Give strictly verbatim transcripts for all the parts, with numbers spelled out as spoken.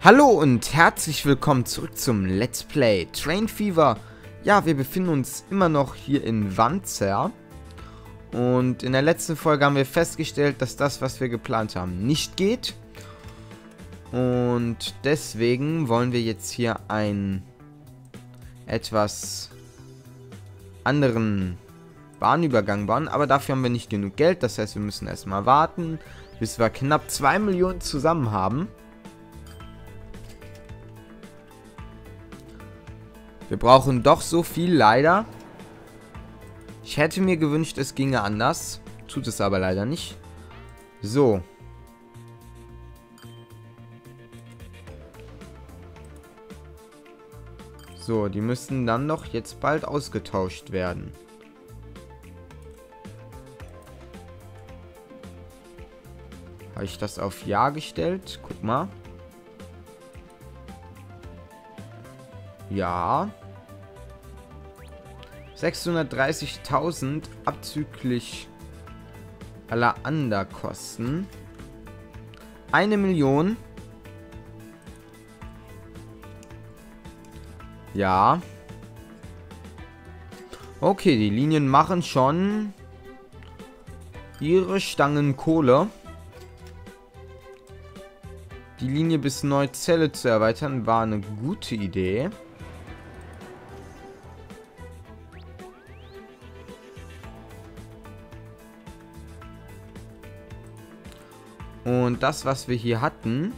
Hallo und herzlich willkommen zurück zum Let's Play Train Fever. Ja, wir befinden uns immer noch hier in Wanzer. Und in der letzten Folge haben wir festgestellt, dass das, was wir geplant haben, nicht geht. Und deswegen wollen wir jetzt hier einen etwas anderen Bahnübergang bauen. Aber dafür haben wir nicht genug Geld. Das heißt, wir müssen erstmal warten, bis wir knapp zwei Millionen zusammen haben. Wir brauchen doch so viel, leider. Ich hätte mir gewünscht, es ginge anders. Tut es aber leider nicht. So. So, die müssen dann doch jetzt bald ausgetauscht werden. Habe ich das auf Ja gestellt? Guck mal. Ja. sechshundertdreißigtausend abzüglich aller Anderkosten. Eine Million. Ja. Okay, die Linien machen schon ihre Stangen Kohle. Die Linie bis Neuzelle zu erweitern war eine gute Idee. Und das, was wir hier hatten,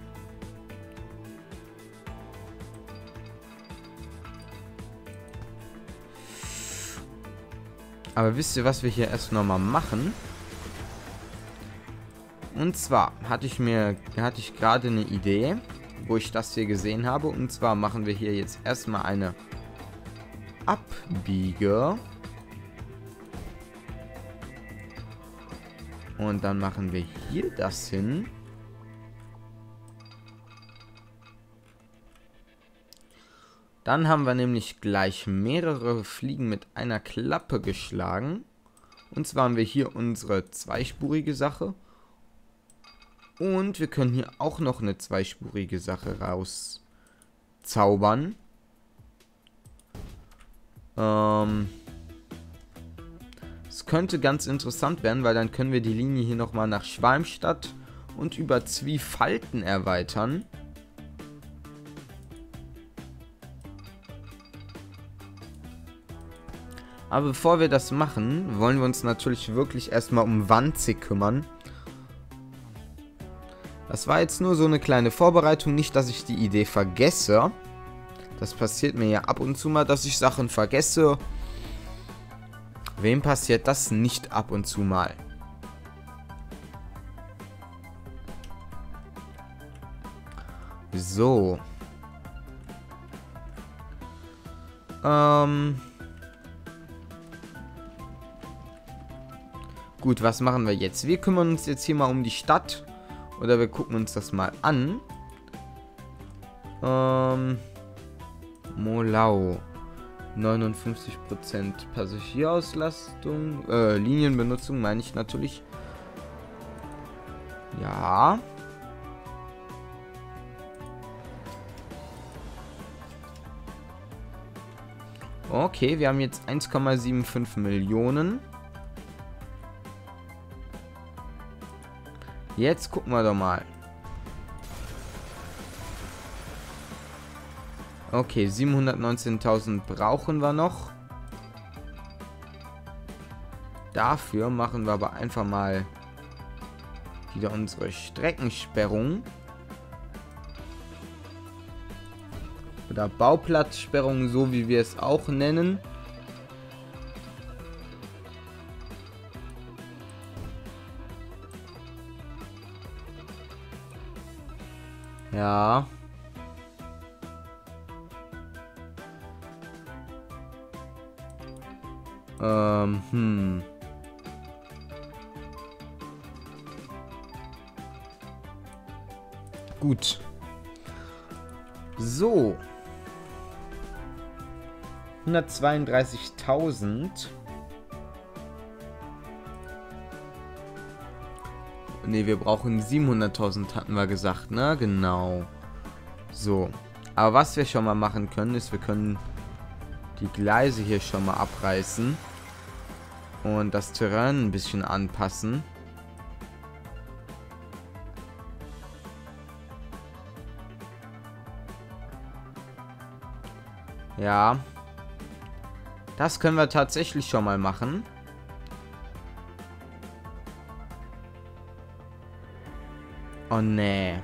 aber wisst ihr, was wir hier erst nochmal machen? Und zwar hatte ich mir, hatte ich gerade eine Idee, wo ich das hier gesehen habe. Und zwar machen wir hier jetzt erstmal eine Abbiege. Und dann machen wir hier das hin. Dann haben wir nämlich gleich mehrere Fliegen mit einer Klappe geschlagen. Und zwar haben wir hier unsere zweispurige Sache. Und wir können hier auch noch eine zweispurige Sache rauszaubern. Ähm... Es könnte ganz interessant werden, weil dann können wir die Linie hier nochmal nach Schwalmstadt und über Zwiefalten erweitern. Aber bevor wir das machen, wollen wir uns natürlich wirklich erstmal um Wanzig kümmern. Das war jetzt nur so eine kleine Vorbereitung, nicht, dass ich die Idee vergesse. Das passiert mir ja ab und zu mal, dass ich Sachen vergesse. Wem passiert das nicht ab und zu mal? So. Ähm. Gut, was machen wir jetzt? Wir kümmern uns jetzt hier mal um die Stadt. Oder wir gucken uns das mal an. Ähm. Molau. neunundfünfzig Prozent Passagierauslastung, äh, Linienbenutzung meine ich natürlich. Ja. Okay, wir haben jetzt eins Komma fünfundsiebzig Millionen. Jetzt gucken wir doch mal. Okay, siebenhundertneunzehntausend brauchen wir noch. Dafür machen wir aber einfach mal wieder unsere Streckensperrung. Oder Bauplatzsperrung, so wie wir es auch nennen. Ja. Ähm, hm. Gut. So. hundertzweiunddreißigtausend. Ne, wir brauchen siebenhunderttausend, hatten wir gesagt, ne? Genau. So. Aber was wir schon mal machen können, ist, wir können die Gleise hier schon mal abreißen. Und das Terrain ein bisschen anpassen. Ja. Das können wir tatsächlich schon mal machen. Oh nee.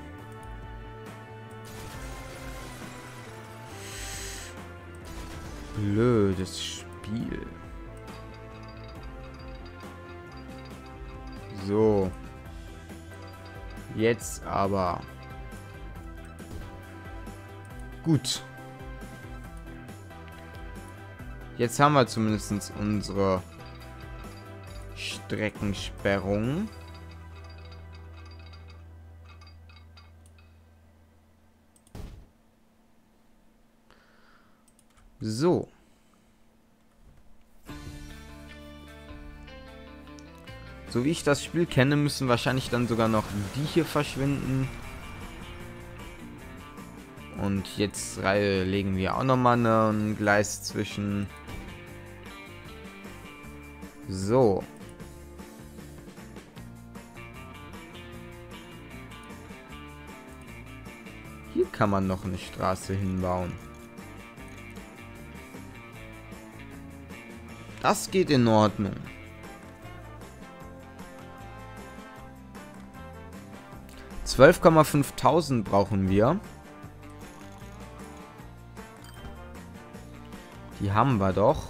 Blödes Spiel. So. Jetzt aber. Gut. Jetzt haben wir zumindest unsere Streckensperrung. So. So wie ich das Spiel kenne, müssen wahrscheinlich dann sogar noch die hier verschwinden. Und jetzt legen wir auch nochmal ein Gleis zwischen. So. Hier kann man noch eine Straße hinbauen. Das geht in Ordnung. zwölf Komma fünftausend brauchen wir. Die haben wir doch.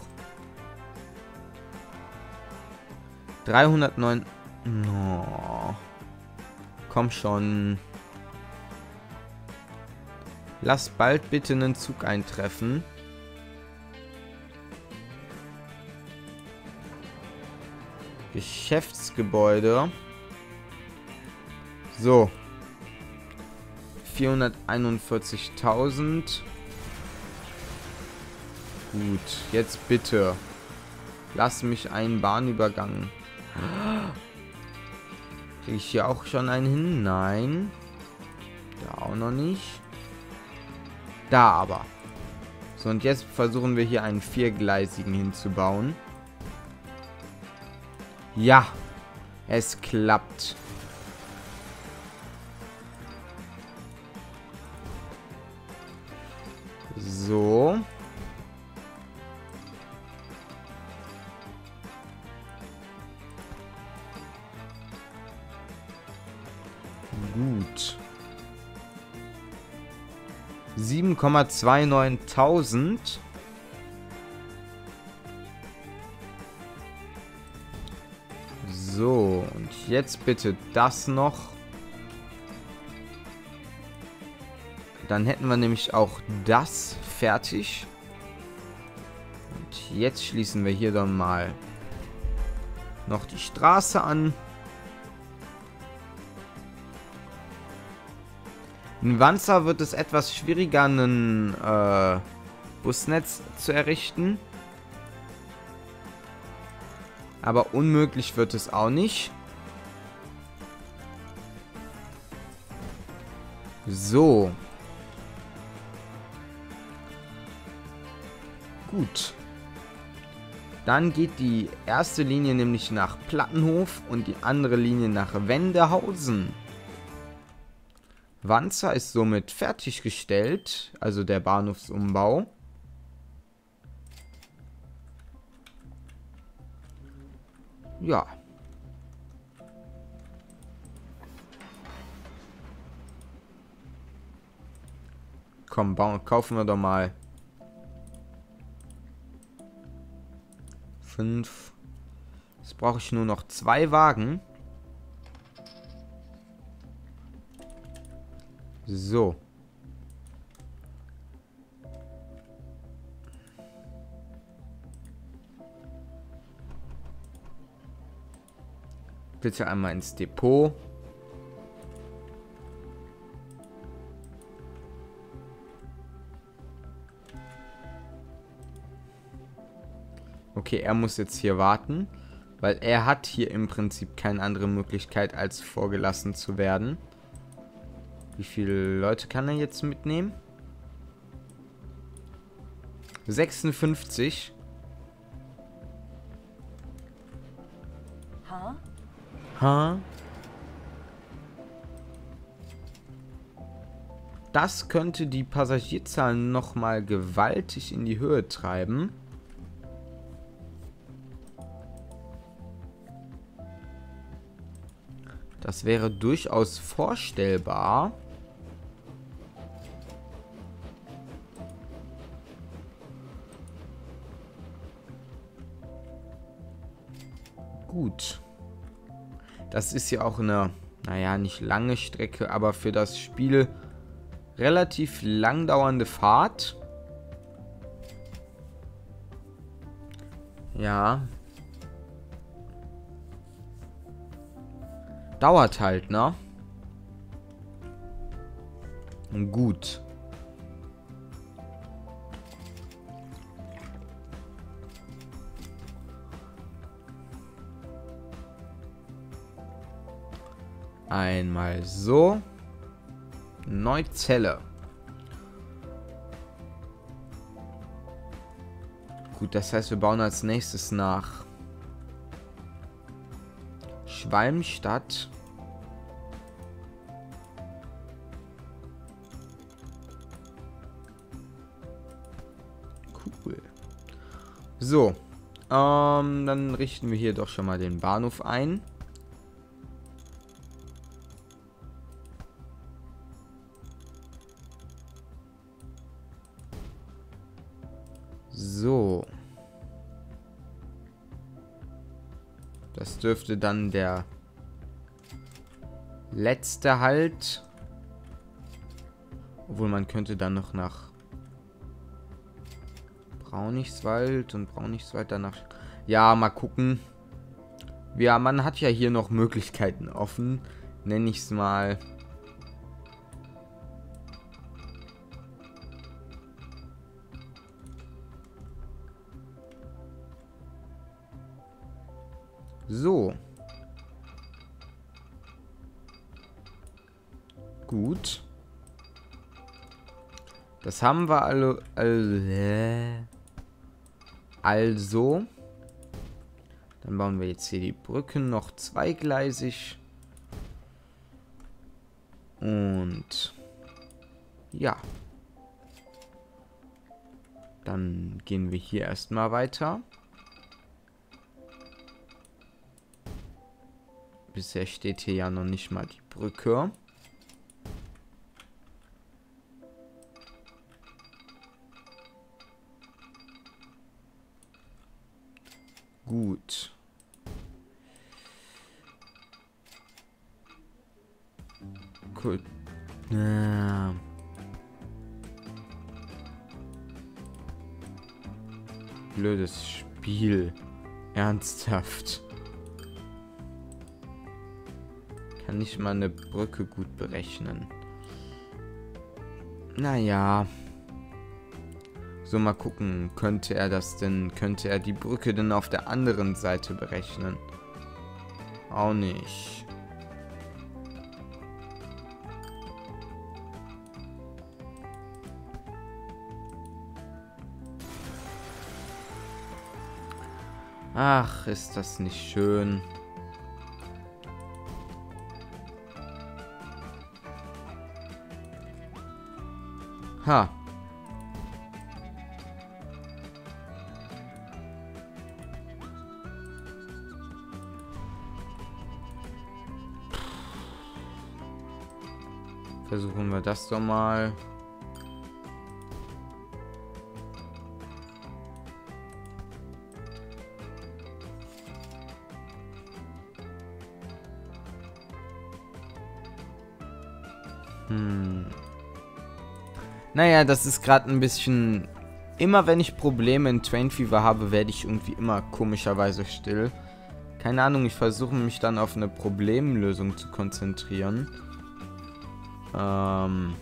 dreihundertneun. Oh. Komm schon. Lass bald bitte einen Zug eintreffen. Geschäftsgebäude. So. vierhunderteinundvierzigtausend. Gut, jetzt bitte. Lass mich einen Bahnübergang. Kriege ich hier auch schon einen hin? Nein. Da auch noch nicht. Da aber. So, und jetzt versuchen wir hier einen viergleisigen hinzubauen. Ja. Es klappt. So. Gut. sieben Komma neunundzwanzigtausend. So, und jetzt bitte das noch. Dann hätten wir nämlich auch das fertig. Und jetzt schließen wir hier dann mal noch die Straße an. In Wanzer wird es etwas schwieriger, ein äh, Busnetz zu errichten. Aber unmöglich wird es auch nicht. So. Gut. Dann geht die erste Linie nämlich nach Plattenhof und die andere Linie nach Wendehausen. Wanzer ist somit fertiggestellt, also der Bahnhofsumbau. Ja. Komm, bauen, kaufen wir doch mal fünf. Jetzt brauche ich nur noch zwei Wagen. So. Bitte einmal ins Depot. Okay, er muss jetzt hier warten, weil er hat hier im Prinzip keine andere Möglichkeit, als vorgelassen zu werden. Wie viele Leute kann er jetzt mitnehmen? sechsundfünfzig. Ha? Ha? Das könnte die Passagierzahlen nochmal gewaltig in die Höhe treiben. Das wäre durchaus vorstellbar. Gut. Das ist ja auch eine, naja, nicht lange Strecke, aber für das Spiel relativ lang dauernde Fahrt. Ja. Dauert halt, ne? Gut. Einmal so. Neuzelle. Gut, das heißt, wir bauen als nächstes nach Schwalmstadt. Cool. So. Ähm, dann richten wir hier doch schon mal den Bahnhof ein. So. Das dürfte dann der letzte Halt. Obwohl man könnte dann noch nach Braunichswald und Braunichswald danach. Ja, mal gucken. Ja, man hat ja hier noch Möglichkeiten offen. Nenne ich es mal. So. Gut. Das haben wir alle, alle. Also. Dann bauen wir jetzt hier die Brücken noch zweigleisig. Und ja. Dann gehen wir hier erstmal weiter. Bisher steht hier ja noch nicht mal die Brücke. Gut. Cool. Ja. Blödes Spiel. Ernsthaft. Kann nicht mal eine Brücke gut berechnen. Naja. So, mal gucken. Könnte er das denn, könnte er die Brücke denn auf der anderen Seite berechnen? Auch nicht. Ach, ist das nicht schön. Ha. Versuchen wir das doch mal. Hm. Naja, das ist gerade ein bisschen... Immer wenn ich Probleme in Train Fever habe, werde ich irgendwie immer komischerweise still. Keine Ahnung, ich versuche mich dann auf eine Problemlösung zu konzentrieren. Ähm...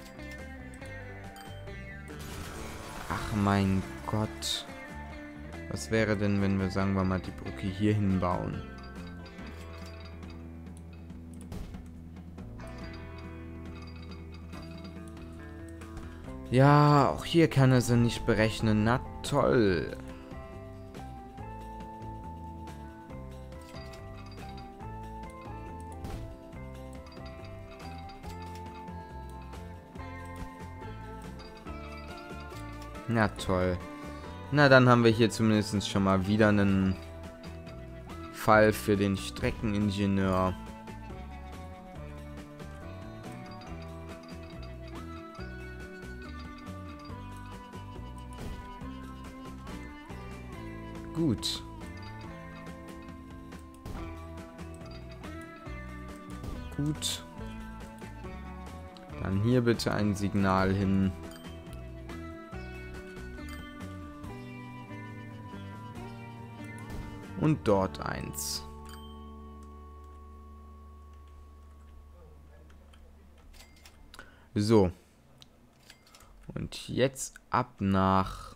Ach mein Gott. Was wäre denn, wenn wir, sagen wir mal, die Brücke hier hinbauen? Ja, auch hier kann er sie nicht berechnen. Na toll. Na toll. Na, dann haben wir hier zumindest schon mal wieder einen Fall für den Streckeningenieur. Gut. Gut. Dann hier bitte ein Signal hin. Und dort eins. So. Und jetzt ab nach...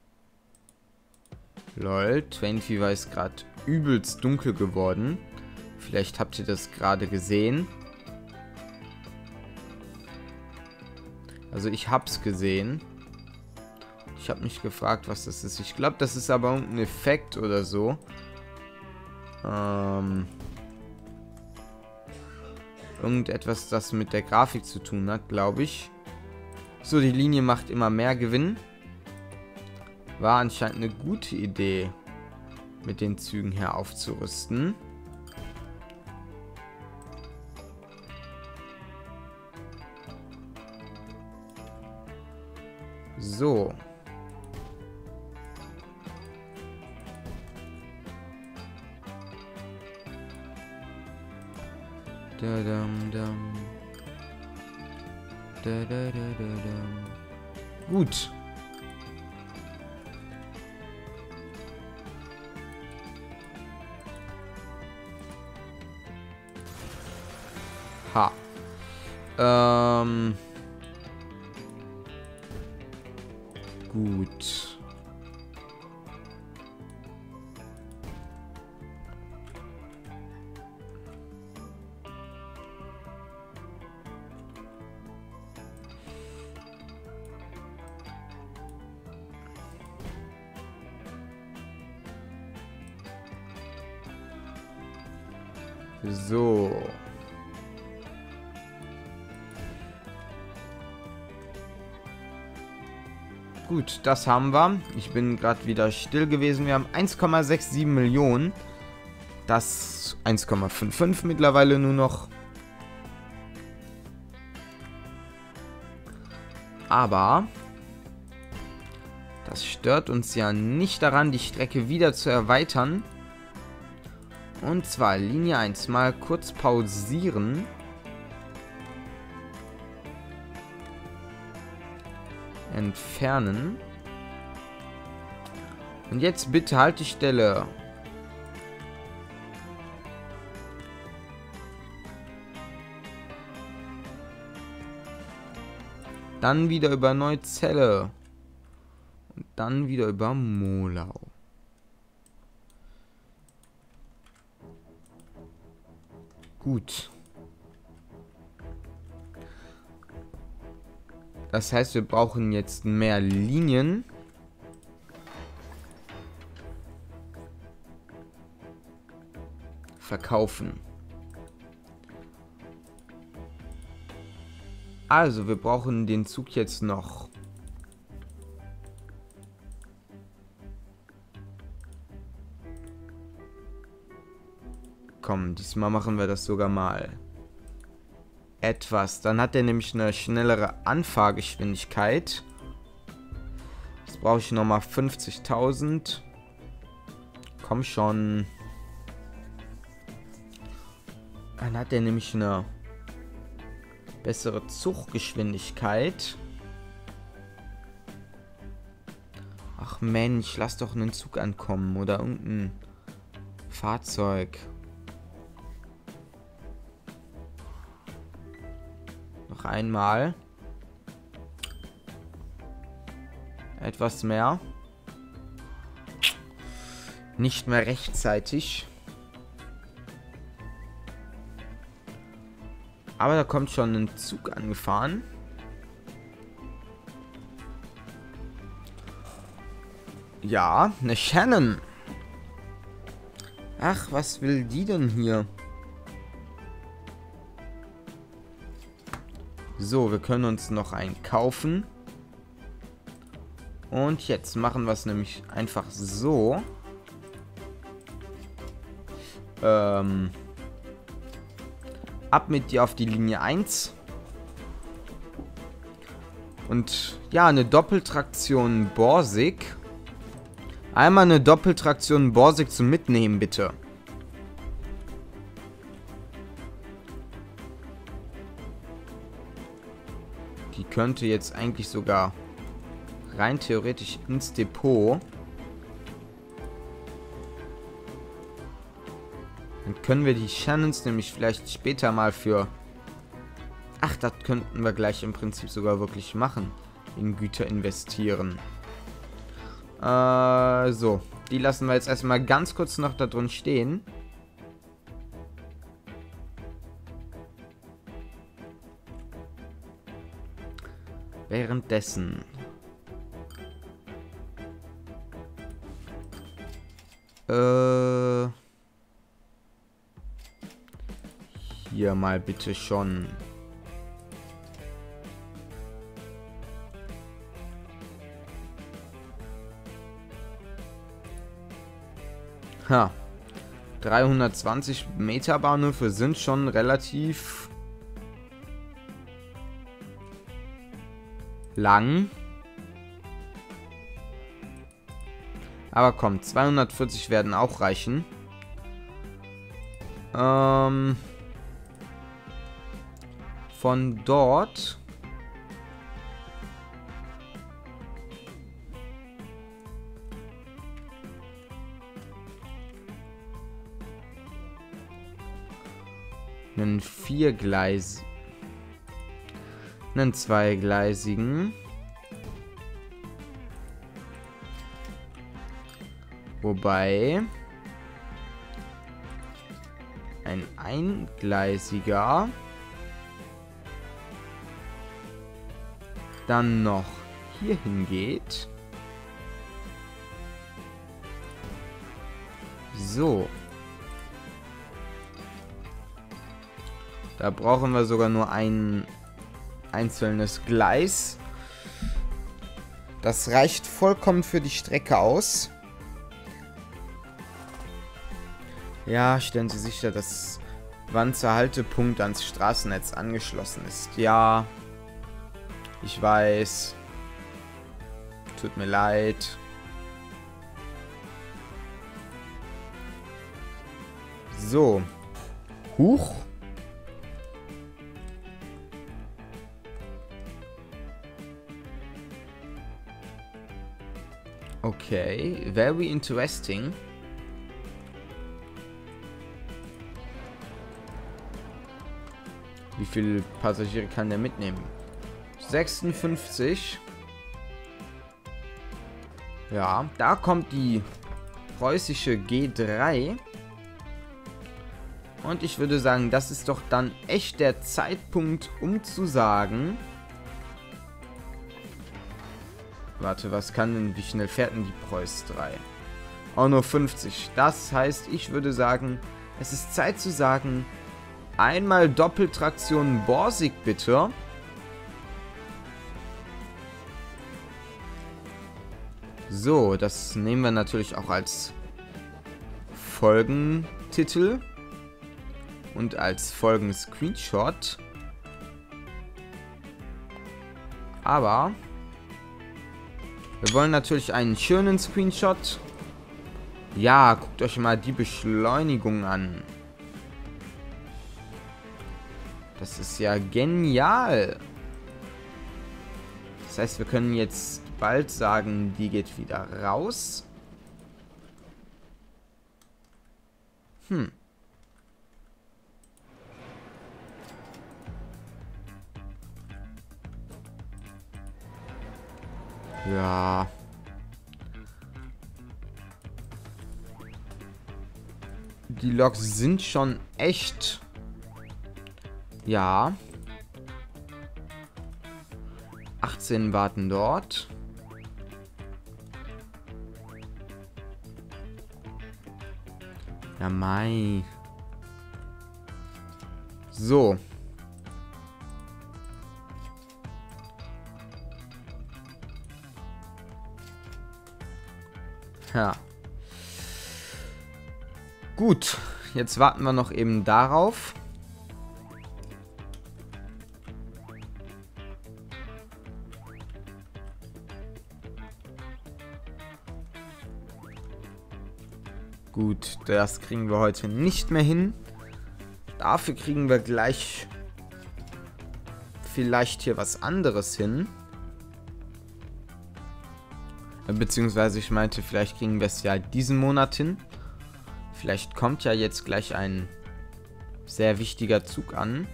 Lol, Train Fever ist gerade übelst dunkel geworden. Vielleicht habt ihr das gerade gesehen. Also ich hab's gesehen. Ich habe mich gefragt, was das ist. Ich glaube, das ist aber irgendein Effekt oder so. Ähm, irgendetwas, das mit der Grafik zu tun hat, glaube ich. So, die Linie macht immer mehr Gewinn. War anscheinend eine gute Idee, mit den Zügen her aufzurüsten. So. Da dam dam. Da da da da dam. Gut. Ha. Ähm. Gut. So. Gut, das haben wir. Ich bin gerade wieder still gewesen. Wir haben eins Komma sechsundsiebzig Millionen. Das eins Komma fünfundfünfzig mittlerweile nur noch. Aber das stört uns ja nicht daran, die Strecke wieder zu erweitern. Und zwar Linie eins mal kurz pausieren. Entfernen. Und jetzt bitte Haltestelle. Dann wieder über Neuzelle. Und dann wieder über Molau. Gut. Das heißt, wir brauchen jetzt mehr Linien. Verkaufen. Also, wir brauchen den Zug jetzt noch. Komm, diesmal machen wir das sogar mal etwas. Dann hat er nämlich eine schnellere Anfahrgeschwindigkeit. Jetzt brauche ich nochmal fünfzigtausend. Komm schon. Dann hat er nämlich eine bessere Zuggeschwindigkeit. Ach Mensch, lass doch einen Zug ankommen oder irgendein Fahrzeug. Noch einmal. Etwas mehr. nicht mehr rechtzeitig. Aber da kommt schon ein Zug angefahren. Ja, eine Shannon. Ach, was will die denn hier? So, wir können uns noch einen kaufen. Und jetzt machen wir es nämlich einfach so. Ähm, ab mit dir auf die Linie eins. Und ja, eine Doppeltraktion Borsig. Einmal eine Doppeltraktion Borsig zum Mitnehmen, bitte. Die könnte jetzt eigentlich sogar rein theoretisch ins Depot. Dann können wir die Shannons nämlich vielleicht später mal für... Ach, das könnten wir gleich im Prinzip sogar wirklich machen. In Güter investieren. Äh, so. Die lassen wir jetzt erstmal ganz kurz noch da drin stehen. Währenddessen... Äh... Hier mal bitte schon. Ha. dreihundertzwanzig Meter Bahnhöfe sind schon relativ lang. Aber komm, zweihundertvierzig werden auch reichen. Ähm, von dort einen viergleis, einen zweigleisigen, wobei ein eingleisiger dann noch hier hingeht. So. Da brauchen wir sogar nur ein einzelnes Gleis. Das reicht vollkommen für die Strecke aus. Ja, stellen Sie sicher, dass Wanzer Haltepunkt ans Straßennetz angeschlossen ist. Ja, ich weiß. Tut mir leid. So. Huch. Okay, very interesting. Wie viele Passagiere kann der mitnehmen? sechsundfünfzig. Ja, da kommt die preußische G drei. Und ich würde sagen, das ist doch dann echt der Zeitpunkt, um zu sagen... Warte, was kann denn, wie schnell fährt denn die Preuß drei? Auch nur fünfzig. Das heißt, ich würde sagen, es ist Zeit zu sagen, einmal Doppeltraktion Borsig bitte. So, das nehmen wir natürlich auch als Folgentitel und als Folgen-Screenshot. Aber wir wollen natürlich einen schönen Screenshot. Ja, guckt euch mal die Beschleunigung an. Das ist ja genial. Das heißt, wir können jetzt bald sagen, die geht wieder raus. Hm. Ja. Die Loks sind schon echt... Ja. achtzehn warten dort. Ja, mei. So. Ja. Gut. Jetzt warten wir noch eben darauf. Gut, das kriegen wir heute nicht mehr hin. Dafür kriegen wir gleich vielleicht hier was anderes hin. Beziehungsweise ich meinte, vielleicht kriegen wir es ja diesen Monat hin. Vielleicht kommt ja jetzt gleich ein sehr wichtiger Zug an.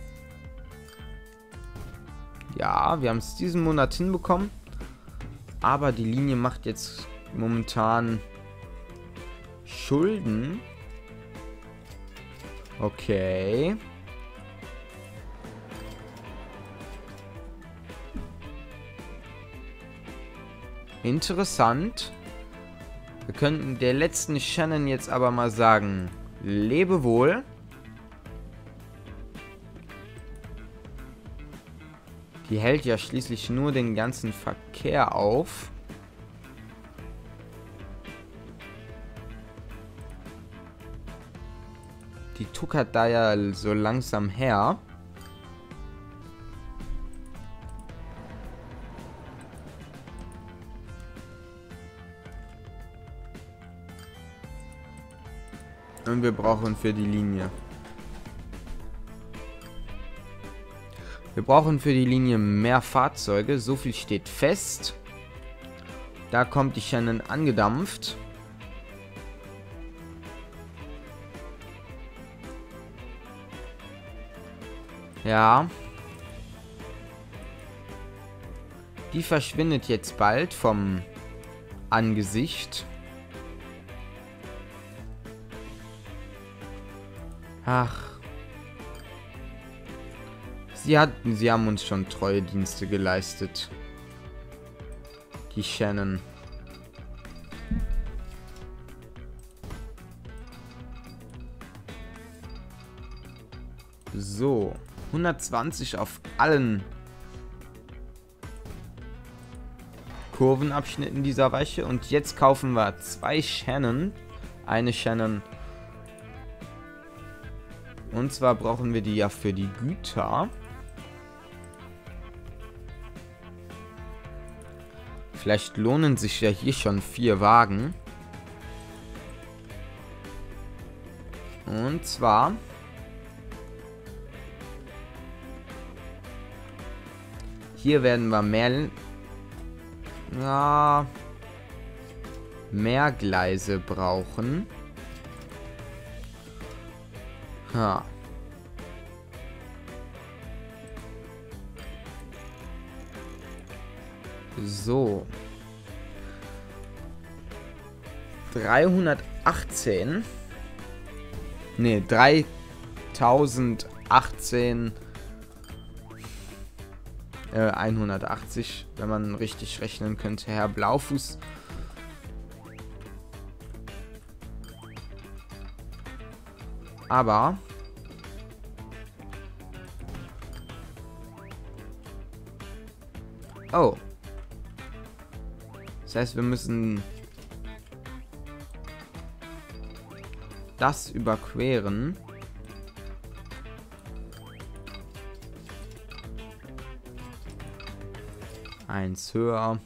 Ja, wir haben es diesen Monat hinbekommen. Aber die Linie macht jetzt momentan Schulden. Okay. Interessant. Wir könnten der letzten Shannon jetzt aber mal sagen, lebe wohl. Die hält ja schließlich nur den ganzen Verkehr auf. Die tuckert da ja so langsam her. Und wir brauchen für die Linie. Wir brauchen für die Linie mehr Fahrzeuge. So viel steht fest. Da kommt die Shannon angedampft. Ja. Die verschwindet jetzt bald vom Angesicht. Ach. Sie hatten, sie haben uns schon treue Dienste geleistet. Die Shannon. So. hundertzwanzig auf allen Kurvenabschnitten dieser Weiche. Und jetzt kaufen wir zwei Shannon. Eine Shannon. Und zwar brauchen wir die ja für die Güter. Vielleicht lohnen sich ja hier schon vier Wagen. Und zwar... Hier werden wir mehr... Ja... Mehr Gleise brauchen. Ha. So. dreihundertachtzehn. Ne, dreitausendachtzehn. Äh, hundertachtzig, wenn man richtig rechnen könnte, Herr Blaufuß. Aber oh. Das heißt, wir müssen das überqueren. Eins höher.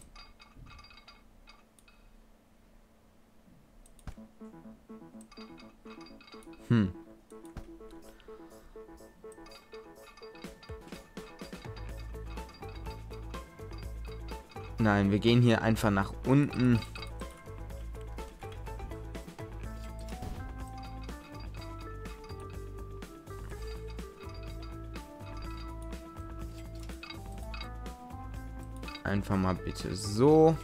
Hm. Nein, wir gehen hier einfach nach unten. Einfach mal bitte so.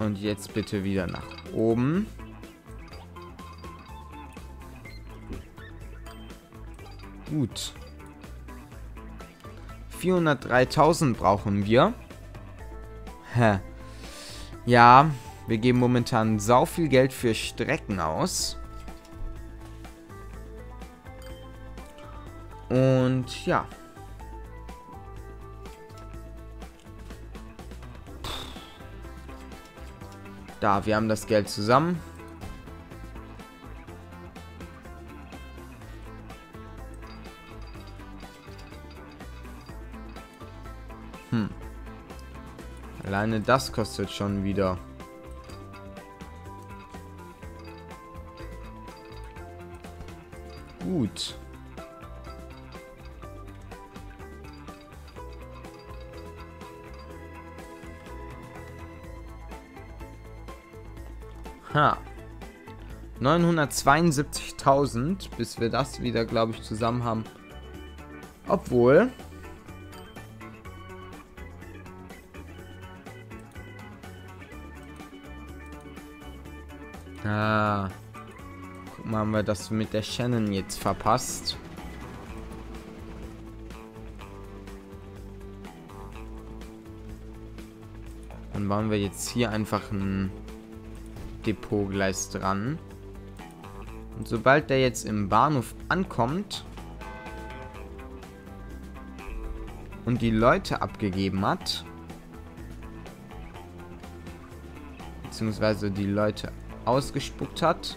Und jetzt bitte wieder nach oben. Gut. vierhundertdreitausend brauchen wir. Hä. Ja, wir geben momentan sau viel Geld für Strecken aus. Und ja. Da, wir haben das Geld zusammen. Hm. Alleine das kostet schon wieder. Gut. Ha. neunhundertzweiundsiebzigtausend, bis wir das wieder, glaube ich, zusammen haben. Obwohl... Ah. Guck mal, haben wir das mit der Shannon jetzt verpasst. Dann bauen wir jetzt hier einfach ein Depotgleis dran. Und sobald der jetzt im Bahnhof ankommt und die Leute abgegeben hat, beziehungsweise die Leute ausgespuckt hat,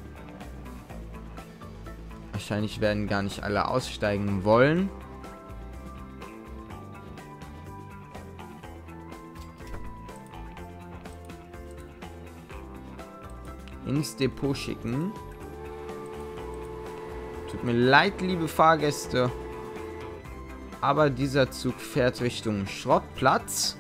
wahrscheinlich werden gar nicht alle aussteigen wollen, ins Depot schicken. Tut mir leid, liebe Fahrgäste, aber dieser Zug fährt Richtung Schrottplatz.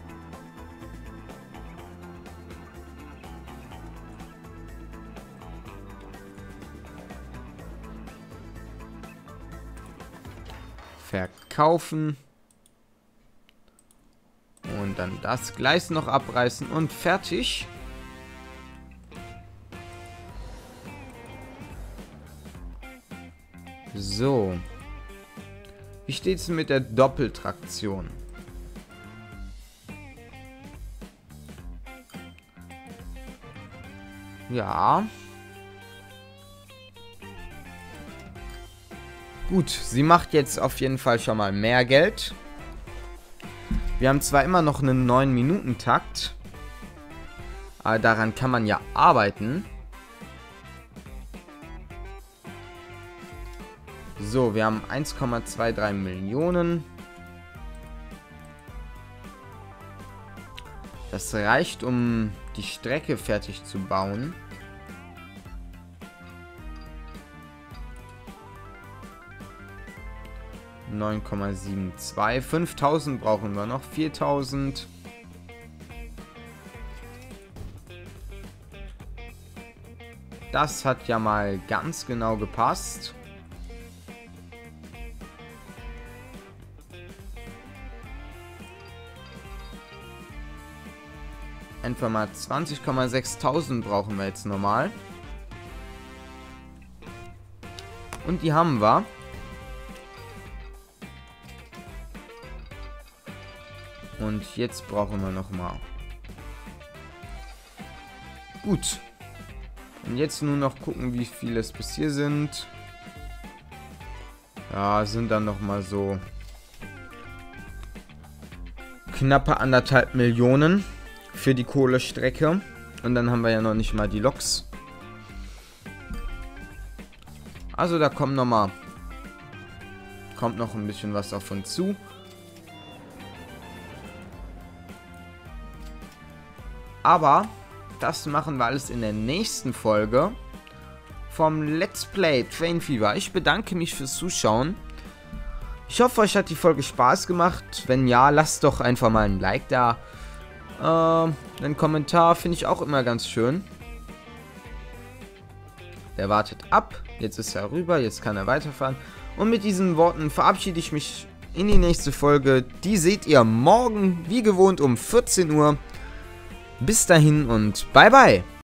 Verkaufen. Und dann das Gleis noch abreißen und fertig. So. Wie steht es mit der Doppeltraktion? Ja. Gut, sie macht jetzt auf jeden Fall schon mal mehr Geld. Wir haben zwar immer noch einen neun Minuten Takt, aber daran kann man ja arbeiten. So, wir haben eins Komma dreiundzwanzig Millionen. Das reicht, um die Strecke fertig zu bauen. neun Komma zweiundsiebzig. fünftausend brauchen wir noch. viertausend. Das hat ja mal ganz genau gepasst. Einfach mal zwanzig Komma sechstausend brauchen wir jetzt normal. Und die haben wir. Und jetzt brauchen wir noch mal. Gut. Und jetzt nur noch gucken, wie viele es bis hier sind. Ja, sind dann noch mal so knappe anderthalb Millionen für die Kohlestrecke. Und dann haben wir ja noch nicht mal die Loks. Also da kommt noch mal, kommt noch ein bisschen was auf uns zu. Aber das machen wir alles in der nächsten Folge vom Let's Play Train Fever. Ich bedanke mich fürs Zuschauen. Ich hoffe, euch hat die Folge Spaß gemacht. Wenn ja, lasst doch einfach mal ein Like da. Äh, einen Kommentar finde ich auch immer ganz schön. Der wartet ab. Jetzt ist er rüber. Jetzt kann er weiterfahren. Und mit diesen Worten verabschiede ich mich in die nächste Folge. Die seht ihr morgen, wie gewohnt, um vierzehn Uhr. Bis dahin und bye bye.